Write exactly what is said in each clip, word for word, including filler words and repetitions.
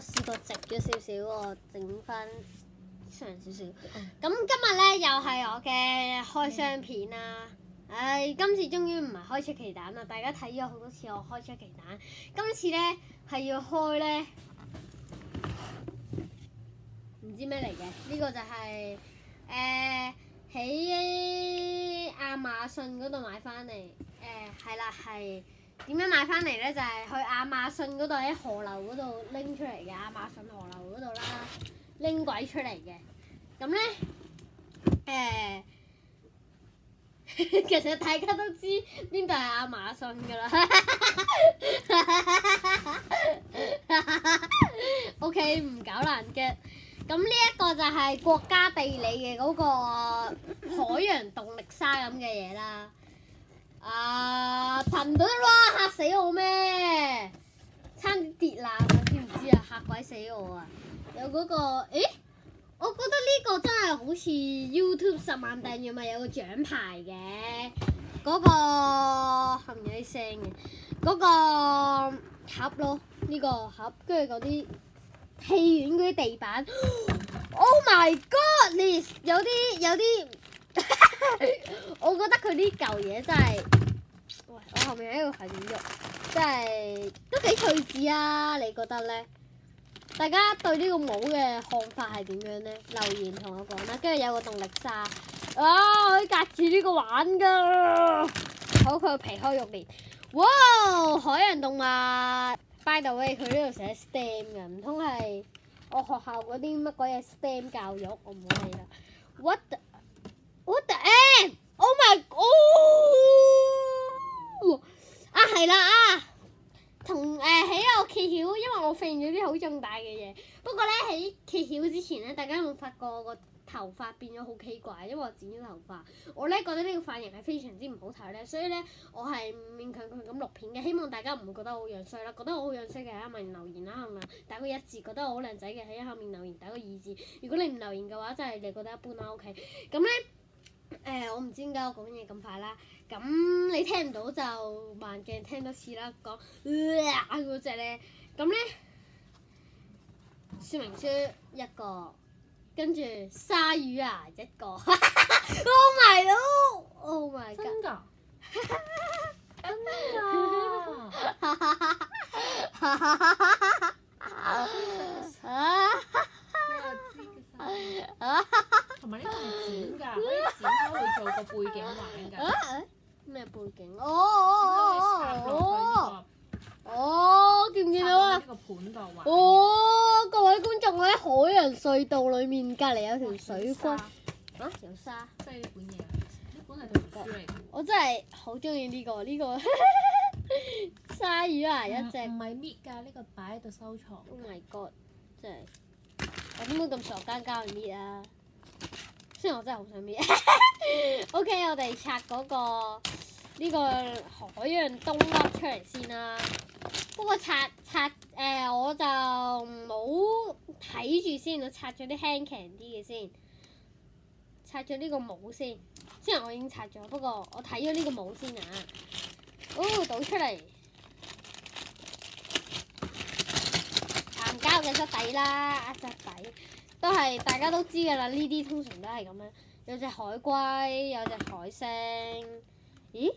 試過直咗少少，我整翻長少少。咁、嗯、今日咧又係我嘅開箱片啦。唉、哎，今次終於唔係開出奇蛋啦！大家睇咗好多次我開出奇蛋，今次咧係要開咧唔知咩嚟嘅，呢、這個就係誒喺亞馬遜嗰度買翻嚟，誒係啦係。點樣買翻嚟咧？就係、是、去亞馬遜嗰度喺河流嗰度拎出嚟嘅，亞馬遜河流嗰度啦，拎鬼出嚟嘅。咁咧，誒、呃，其實大家都知邊度係亞馬遜噶啦。O K， 唔搞爛嘅。咁呢一個就係國家地理嘅嗰個海洋動力沙咁嘅嘢啦。啊！噴唔到啦，嚇死我咩？差啲跌爛啊！知唔知啊？嚇鬼死我啊！有嗰、嗰個，誒，我覺得呢個真係好似 YouTube 十萬訂閱咪有個獎牌嘅，嗰、嗰個係咪有啲聲嘅？嗰、嗰個盒咯，呢、呢個盒，跟住嗰啲戲院嗰啲地板 ，Oh my God！ 你有啲有啲。我覺得佢呢嚿嘢真係，喂！我後面喺度係點喐，真係都幾趣致啊！你覺得咧？大家對呢個帽嘅看法係點樣咧？留言同我講啦。跟住有個動力沙，啊！可以隔住呢個玩㗎。好，佢個皮開肉裂。哇！海洋動物 ，by the way，佢呢度寫 S T E M 嘅，唔通係我學校嗰啲乜鬼嘢 S T E M 教育？我唔好理啦。What the What the end? Oh my god！ 啊係啦啊，同誒喺我揭曉，因為我發現咗啲好重大嘅嘢。不過咧喺揭曉之前咧，大家有冇發覺我個頭髮變咗好奇怪？因為我剪咗頭髮，我咧覺得呢個髮型係非常之唔好睇咧，所以咧我係勉強強咁錄片嘅。希望大家唔會覺得我好樣衰啦，覺得我好樣衰嘅喺下面留言啦，係咪？打個一字，覺得我好靚仔嘅喺下面留言打個二字。如果你唔留言嘅話，真係你覺得一般啦。OK， 咁咧。誒、呃，我唔知點解我講嘢咁快啦。咁你聽唔到就慢鏡聽多次啦。講嗰隻咧，咁咧說明書一個，跟住鯊魚牙一個。Oh my god！Oh my god！ 真㗎？真㗎？同埋呢個係剪㗎，可以剪開去做個背景玩㗎。咩背景？哦哦哦！見唔見到啊？呢個盤度玩。哦，各位觀眾，我喺海洋隧道裡面，隔離有條水龜。啊？有沙？即係呢本嘢。呢本係圖書嚟嘅。我真係好中意呢個呢個鯊魚啊！一隻。唔係搣㗎，呢個擺喺度收藏。Oh my god！ 真係。我點解咁傻更交去搣啊？雖然我真係好想搣。O K， 我哋拆嗰、嗰個呢、呢個海洋冬粒出嚟先啦。不過拆拆誒、呃，我就冇睇住先，我拆咗啲輕強啲嘅先。拆咗呢個帽先，雖然我已經拆咗，不過我睇咗呢個帽先啊。哦，倒出嚟。硬膠嘅質地啦，質底都係大家都知㗎啦。呢啲通常都係咁樣，有隻海龜，有隻海星。咦？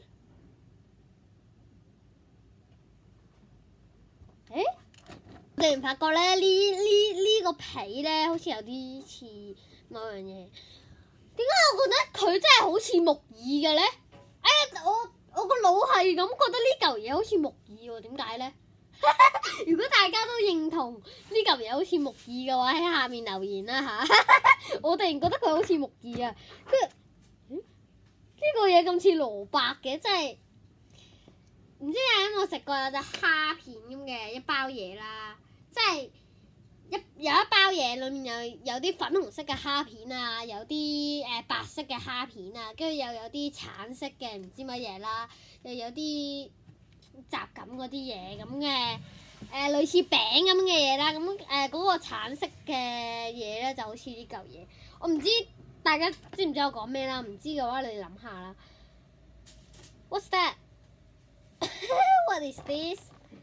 誒？你唔發覺咧？呢呢呢個皮咧，好似有啲似某樣嘢。點解我覺得佢真係好似木耳嘅咧？哎呀，我我個腦係咁覺得呢嚿嘢好似木耳喎，點解咧？如果大家都認同呢嚿嘢好似木耳嘅話，喺下面留言啦嚇！我突然覺得佢好似木耳啊！跟住，呢、呢個嘢咁似蘿蔔嘅，真係唔知有冇食過有隻蝦片咁嘅一包嘢啦，即係一有一包嘢裡面有有啲粉紅色嘅蝦片啊，有啲誒、呃、白色嘅蝦片啊，跟住又有啲橙色嘅唔知乜嘢啦，又有啲雜感嗰啲嘢咁嘅，誒類似餅咁嘅嘢啦，咁誒嗰個橙色嘅嘢咧就好似呢嚿嘢，我唔知大家知唔知我講咩啦？唔知嘅話你哋諗下啦。What's that? What is this?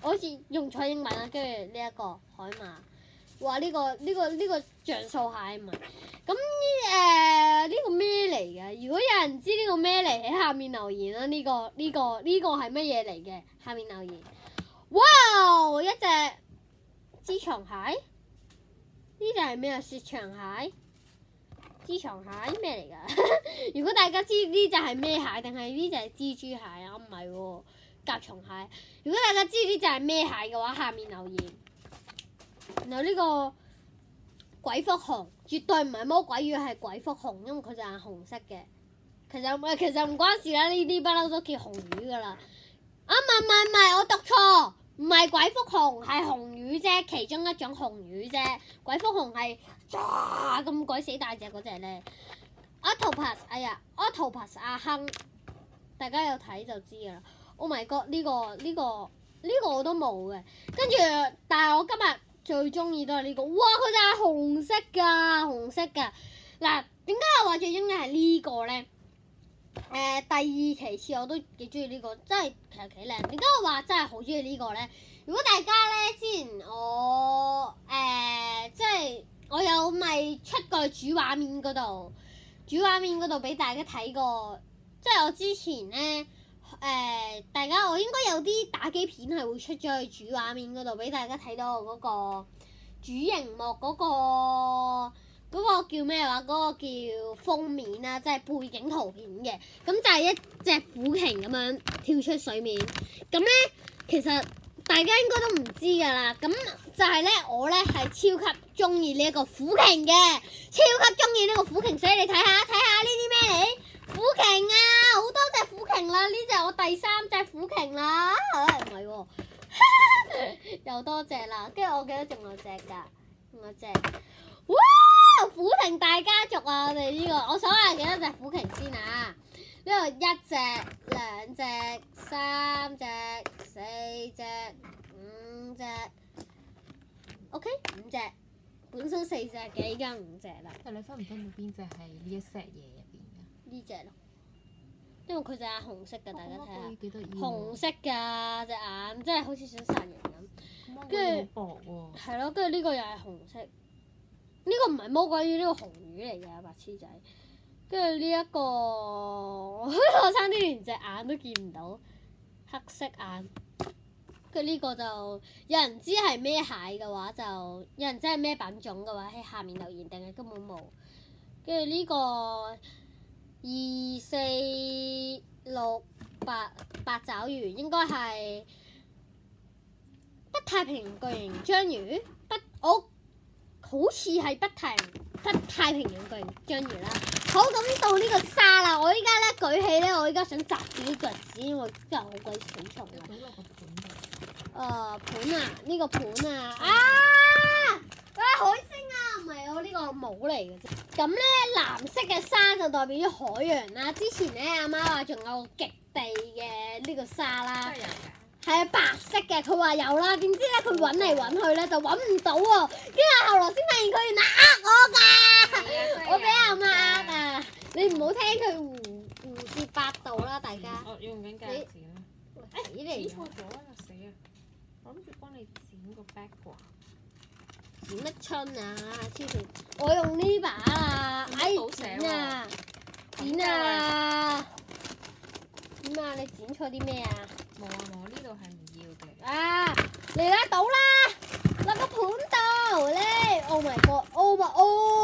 我好似用錯英文啦，跟住呢一個海馬。哇！呢、這個呢、這個呢、這個像素蟹咪咁誒呢個咩嚟嘅？如果有人知呢個咩嚟，喺下面留言啦！呢、這個呢、這個呢、這個係乜嘢嚟嘅？下面留言。哇！一隻知床蟹，呢隻係咩啊？雪場蟹、知床蟹咩嚟㗎？如果大家知呢隻係咩蟹，定係呢隻係蜘蛛蟹啊？唔係喎，甲蟲蟹。如果大家知呢隻係咩蟹嘅話，下面留言。然後呢個鬼蝠熊絕對唔係魔鬼魚，係鬼蝠熊，因為佢就係紅色嘅。其實唔其實唔關事啦，呢啲不嬲都叫紅魚噶啦。啊唔係唔係唔係，我讀錯，唔係鬼蝠熊，係紅魚啫，其中一種紅魚啫。鬼蝠熊係哇咁鬼死大隻嗰隻咧。Octopus， 哎呀 ，Octopus 阿亨，大家有睇就知噶啦。Oh my god， 呢個呢個呢個我都冇嘅，跟住但係我今日最中意都係呢個，哇！佢就係紅色㗎，紅色㗎。嗱，點解我話最中意係呢個咧？誒、呃，第二其次我都幾中意呢個，真係其實幾靚。點解我話真係好中意呢個咧？如果大家咧之前我誒、呃、即係我有咪出過主畫面嗰度，主畫面嗰度俾大家睇過，即係我之前咧。誒、呃，大家我應該有啲打機片係會出咗去主畫面嗰度俾大家睇到我嗰個主熒幕嗰、嗰個嗰個叫咩話？嗰、嗰個叫封面啦，即係背景圖片嘅。咁就係一隻虎鯨咁樣跳出水面。咁咧，其實大家應該都唔知㗎啦。咁就係咧，我咧係超級中意呢一個虎鯨嘅，超級中意呢個虎鯨。所以你睇下，睇下呢啲咩嚟？虎鯨啊，好多隻虎鯨啦！呢隻我第三隻虎鯨啦，唔係喎，又多隻啦。跟住我記得仲有隻㗎，仲有隻。哇！虎鯨大家族啊！我哋呢、這個，我數下幾多隻虎鯨先啊？呢度一隻、兩隻、三隻、四隻、五隻。OK， 五隻。本身四隻嘅，依家五隻啦。 但你分唔分到邊隻係呢一 set 嘢入邊㗎？ 呢隻咯，因為佢隻眼紅色㗎，大家睇下。 幾得意喎！ 紅色㗎隻眼，真係好似想殺人咁。 跟住好薄喎。 係咯，跟住呢個又係紅色。呢、這個唔係魔鬼魚，呢、這個紅魚嚟嘅白痴仔。跟住呢一個，我差啲連隻眼都見唔到，黑色眼。跟住呢個就有人知係咩蟹嘅話，就有人知係咩品種嘅話，喺下面留言，定係根本冇。跟住呢個二四六八八爪魚應該係北太平洋巨型章魚，北我好似係北太北太平洋巨型章魚啦。好，咁到呢個沙啦，我依家咧舉起咧，我依家想擲住啲腳趾，因為真係好鬼死重啊！誒、呃、盤啊，呢、這個盤啊，啊！啊海星啊，唔係我呢個帽嚟嘅啫。咁咧藍色嘅沙就代表咗海洋啦。之前咧阿媽話仲有個極地嘅呢個沙啦，係啊白色嘅，佢話有啦。點知咧佢揾嚟揾去咧就揾唔到喎。跟住後來先發現佢原來呃我㗎，我俾阿媽呃啊！你唔好聽佢胡胡說八道啦，大家。 我用緊戒指啦。 誒死嚟！ 剪錯咗啊！死啊！我諗住幫你剪個 background。 剪乜春啊？黐線！我用呢把啦，哎剪啊！剪啊！點啊？你剪錯啲咩啊？ 冇啊冇，呢度係唔要嘅。 啊！嚟啦，倒啦！落個盤度咧 ！Oh my god！Oh my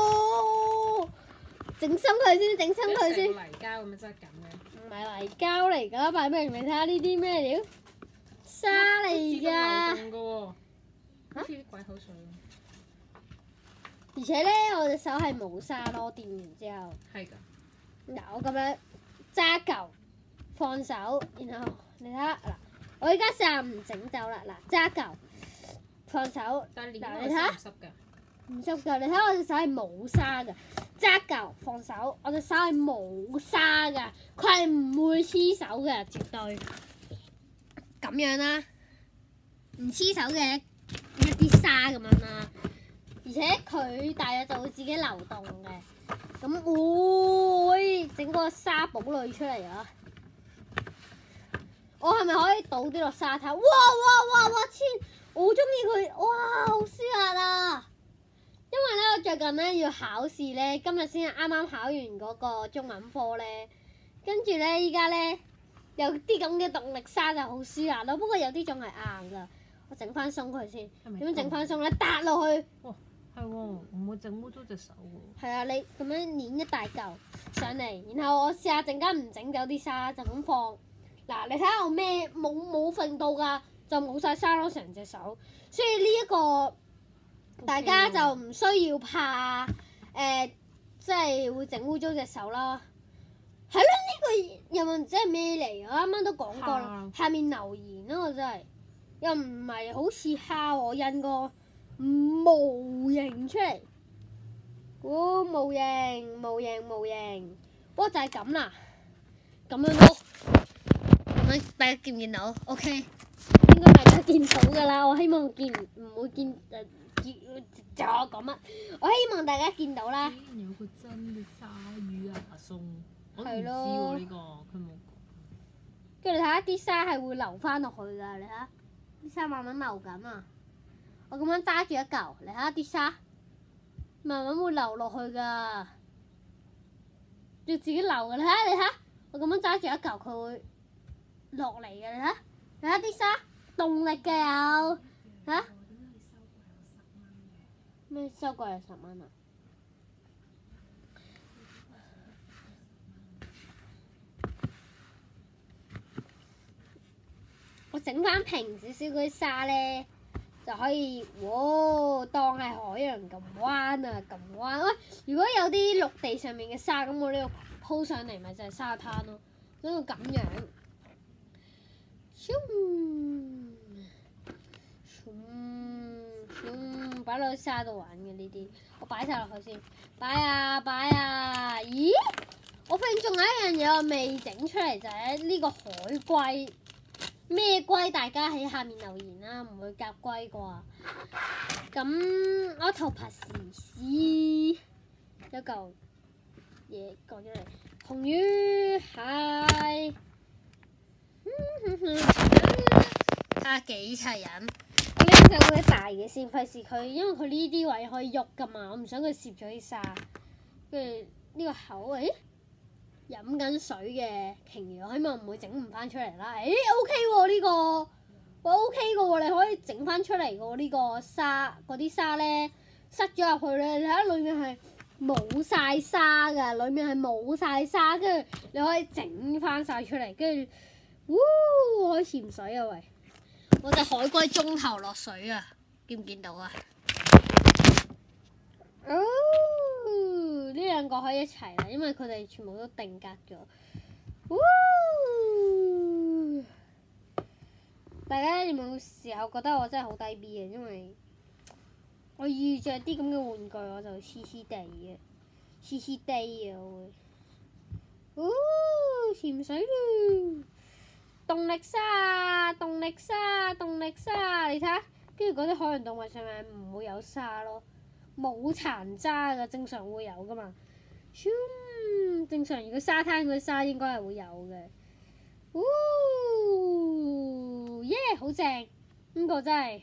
oh！整深佢先，整深佢先。 泥膠咁嘅質感嘅。 唔係泥膠嚟㗎，擺俾人哋睇下呢啲咩料？沙嚟㗎。 好似咁流動㗎喎。好似啲鬼口水。 而且咧，我隻手係冇沙咯，掂完之後。 係㗎。 嗱，我咁樣揸嚿，放手，然後你睇下嗱，我而家試下唔整走啦，嗱揸嚿，放手， 但係嗱你睇下， 唔濕㗎。 唔濕㗎，你睇下我隻手係冇沙㗎，揸嚿放手，我隻手係冇沙㗎，佢係唔會黐手嘅，絕對。咁樣啦，唔黐手嘅一啲沙咁樣啦。而且佢大約就會自己流動嘅，咁會整個沙堡類出嚟啊！ 我係咪可以倒啲落沙灘？哇哇哇哇千！我好中意佢，哇好舒壓啊！因為咧我最近咧要考試咧，今日先啱啱考完嗰個中文科咧，跟住咧依家咧有啲咁嘅動力沙就好舒壓咯。不過有啲仲係硬㗎，我整翻鬆佢先。點樣整翻鬆咧？搭落去。 哇，係喎，唔會整污糟隻手喎。 係啊，你咁樣捏一大嚿上嚟，然後我試下陣間唔整走啲沙，就咁放。嗱，你睇下我咩冇冇揈到㗎，就冇晒沙咯，成隻手。所以呢、這、一個。大家就唔需要怕誒、呃，即係會整污糟隻手啦。係咯，呢、這個又問即係咩嚟？我啱啱都講過啦。下面留言啦，我真係又唔係好似蝦我印個模型出嚟。哦，模型，模型，模型。不過就係咁啦，咁樣咯。咁樣大家見唔見到 ？OK， 應該大家見到㗎啦。我希望見唔會見誒。呃就我講乜？我希望大家見到啦。 竟然有個真嘅鯊魚啊！阿松，我唔知喎呢個，佢冇講。 跟住你睇下啲沙係會流翻落去㗎，你睇下啲沙慢慢流緊啊！我咁樣揸住一嚿，你睇下啲沙慢慢會流落去㗎，要自己流㗎。你睇下，你睇下，我咁樣揸住一嚿，佢會落嚟嘅。你睇下，你睇下啲沙動力嘅有嚇。咩收過嚟十蚊啊？我整翻平少少嗰啲沙咧，就可以，哇！當係海洋咁彎啊，咁彎。喂，如果有啲陸地上面嘅沙，咁我呢度鋪上嚟咪就係沙灘咯。整到咁樣，嗯，擺落去沙度玩嘅呢啲，我擺晒落去先，擺啊擺啊，咦？我發現仲有一樣嘢我未整出嚟，就係呢個海龜，咩龜？大家喺下面留言啦，唔會夾龜啩？咁我頭拍試試，有嚿嘢講出嚟，紅魚蟹，睇下幾齊人。我呢隻嗰啲大嘅先，費事佢，因為佢呢啲位可以喐噶嘛，我唔想佢攝咗啲沙。跟住呢個口，誒飲緊水嘅鯨魚，我希望唔會整唔翻出嚟啦。誒 OK 喎呢個，喂 OK 嘅喎，你可以整翻出嚟嘅喎呢個沙，嗰啲沙咧塞咗入去咧，你睇下裡面係冇晒沙㗎，裡面係冇晒沙，跟住你可以整翻晒出嚟，跟住，喎可以潛水啊喂！我隻海龜中頭落水啊，見唔見到啊？哦，呢兩個可以一齊啦，因為佢哋全部都定格咗。哦，大家有冇時候覺得我真係好低 B 嘅？因為我遇着啲咁嘅玩具，我就黐黐地嘅，黐黐地啊我會。哦，潛水咯！動力沙，動力沙，動力沙，你睇下，跟住嗰啲海洋動物上面唔會有沙咯，冇殘渣㗎，正常會有噶嘛。正常如果沙灘嗰啲沙應該係會有嘅。哦，耶，好正！呢個真係，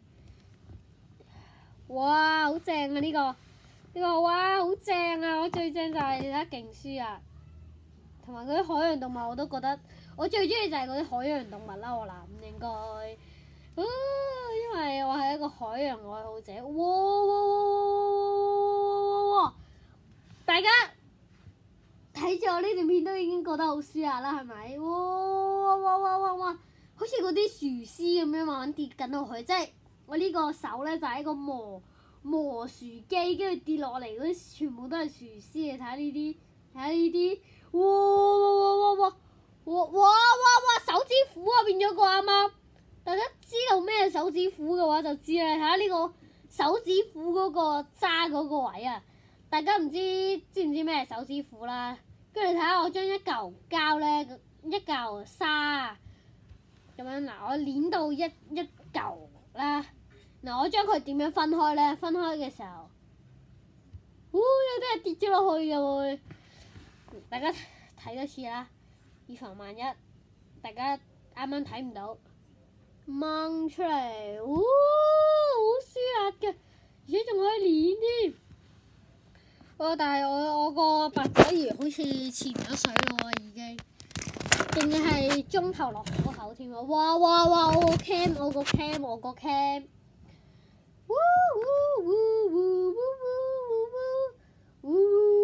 哇，好正啊！呢個呢個哇，好正啊！我最正就係你睇下勁舒啊，同埋嗰啲海洋動物我都覺得。我最中意就係嗰啲海洋動物啦，我諗應該，啊，因為我係一個海洋愛好者。哇哇哇哇哇！大家睇住我呢段片都已經覺得好舒壓啦，係咪？哇哇哇哇哇！好似嗰啲樹絲咁樣慢慢跌緊落去，即係我呢個手咧就係一個磨磨樹機，跟住跌落嚟嗰啲全部都係樹絲。你睇下呢啲，睇下呢啲，哇哇哇哇哇！哇哇哇哇！手指虎啊，變咗個啱啱。大家知道咩手指虎嘅話就知啦。睇下呢個手指虎嗰個揸嗰個位啊，大家唔知知唔知咩手指虎啦？跟住睇下我將一嚿膠咧，一嚿沙咁樣嗱，我捏到一一嚿啦。嗱，我將佢點樣分開咧？分開嘅時候，哦，有啲係跌咗落去嘅會。大家睇多次啦。以防萬一，大家啱啱睇唔到，掹出嚟，哇、哦，好舒壓嘅，而且仲可以練添。哦，但係我我個八仔魚好似潛咗水咯喎，已經，仲要係中頭落虎口添喎！哇哇哇！我個 cam， 我個 cam， 我個 cam， 嗚嗚嗚嗚嗚嗚嗚嗚嗚嗚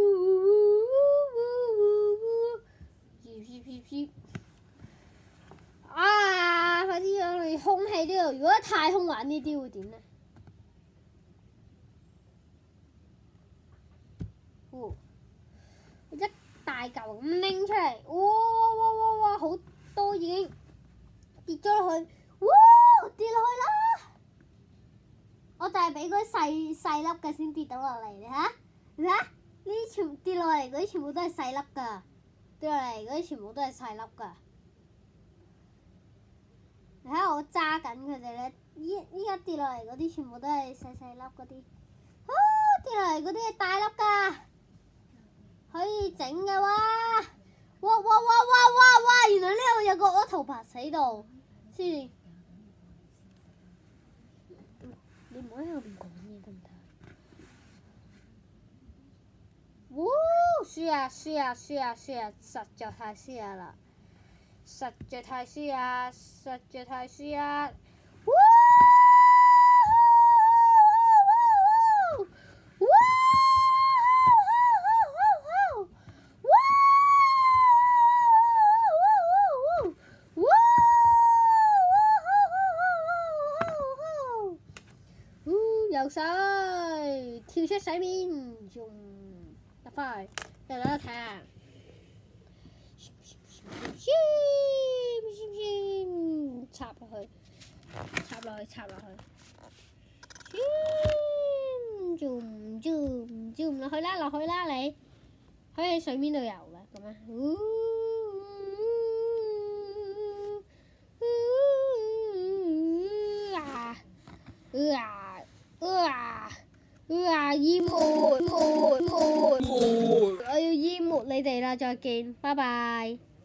嗚嗚嗚，啊！快啲讓你空氣呢度，如果太空玩呢啲會點呢？哦，一大嚿咁拎出嚟，哇哇哇哇哇，好多已經跌咗落去，哇跌落去啦！我就係俾嗰啲細細粒嘅先跌到落嚟，你睇，你睇，呢啲全跌落嚟嗰啲全部都係細粒㗎，跌落嚟嗰啲全部都係細粒㗎。你睇下我揸緊佢哋咧，依依家跌落嚟嗰啲全部都係細細粒嗰啲，啊跌落嚟嗰啲係大粒㗎。可以整嘅哇！哇哇哇哇哇哇！原來呢度有個 octopus喺度，先。你唔好喺後邊講嘢得唔得？哇！舒壓舒壓舒壓舒壓，實在太舒壓啦！實在太舒壓，實在太舒壓！哇！游水，跳出水面，用入翻去，又等我睇下。插落去，插落去，插落去。做唔做唔做唔落去啦，落去啦你，可以喺水面度游嘅咁樣。啊啊！啊！啊！淹沒沒沒！我要淹沒你哋啦！再見，拜拜。